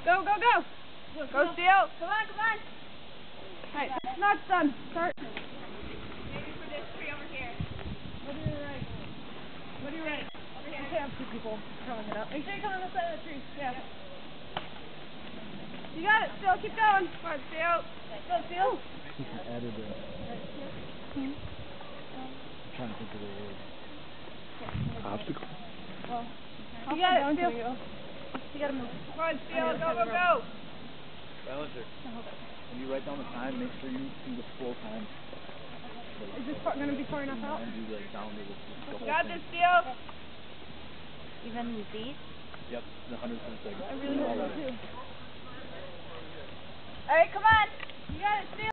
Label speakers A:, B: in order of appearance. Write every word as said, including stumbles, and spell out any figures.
A: Go, go, go.
B: Go,
A: Go, Steel.
B: Come on, come on.
A: Alright, not done. Start.
B: Maybe for this tree over here.
A: What do you right? What do you right?
B: Over here.
A: I have two people throwing it up. Make sure you come on the side of the tree. Yeah.
B: Yep.
A: You got it, Steel. Keep going. Come on, Steel. Go, Steel.
C: Added a,
A: Hmm.
C: trying to think of the word. Obstacle?
A: Well, you got it, Steel. You gotta move. Come on, Steel. Go, go, go.
C: Silencer. When you write down the time, make sure you do the full time.
A: Is this part going to be far enough out?
C: And do like down to the, the whole
A: Got
C: thing.
A: this, Steel.
B: Even with these?
C: Yep, the hundredth of a second.
A: I really hope so, too.
B: Alright, come on.
A: You got it, Steel.